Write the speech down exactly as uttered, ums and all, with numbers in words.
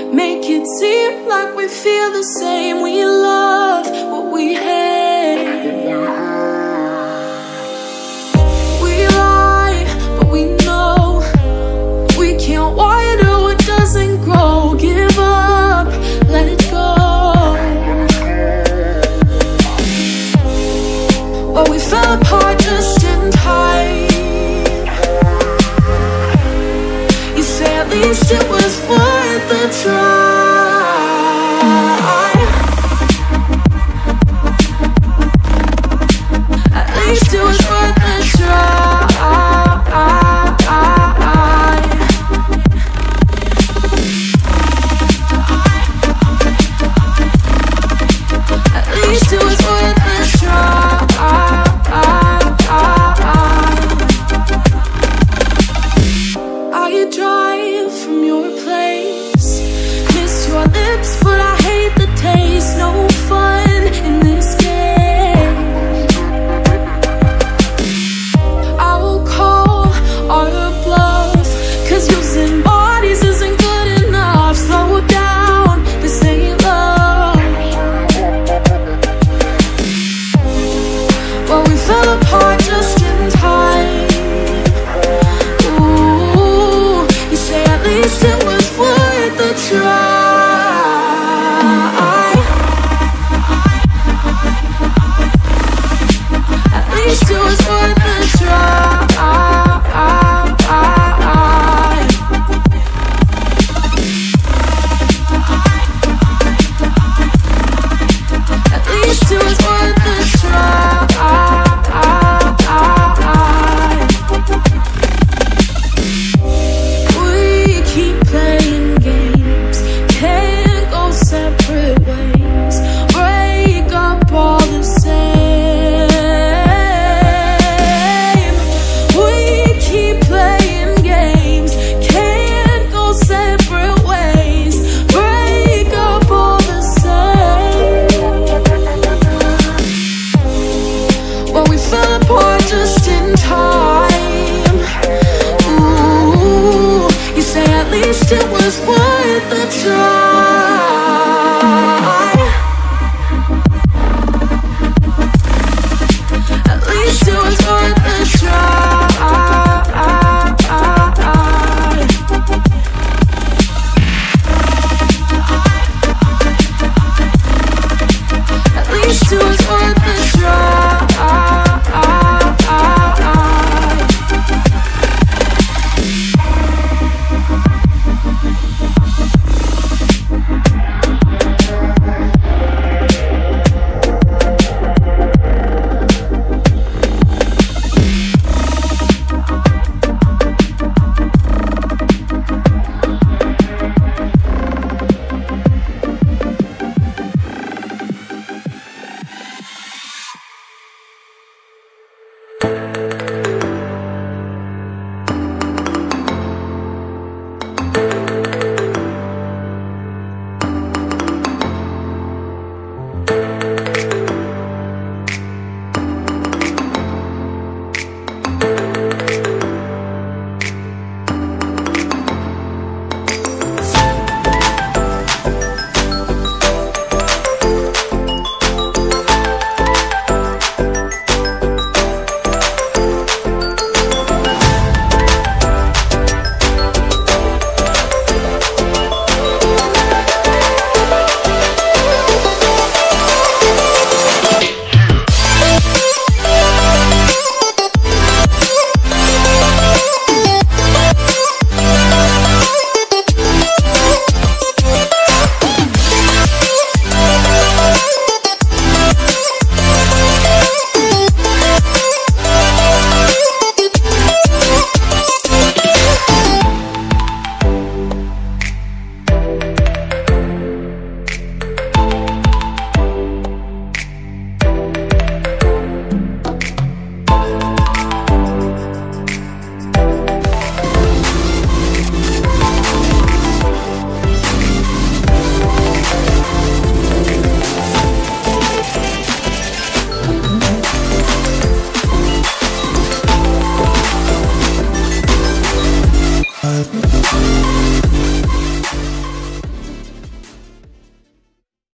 make it seem like we feel the same. We love what we hate. We lie, but we know we can't water what doesn't grow. Give up, let it go. Well, we fell apart just in time. You say at least it was worth a try. At least it was worth a try. At least it was worth a try. I drive from your place, miss your lips, but I hate the taste. No fun in this game. I will call our bluff, cause using bodies isn't good enough. Slow down, this ain't love. Well, we fell apart just in time. At least it was worth a try. At least it was worth a try. At least it was worth a try. Just in time. Ooh, you say at least it was worth a try.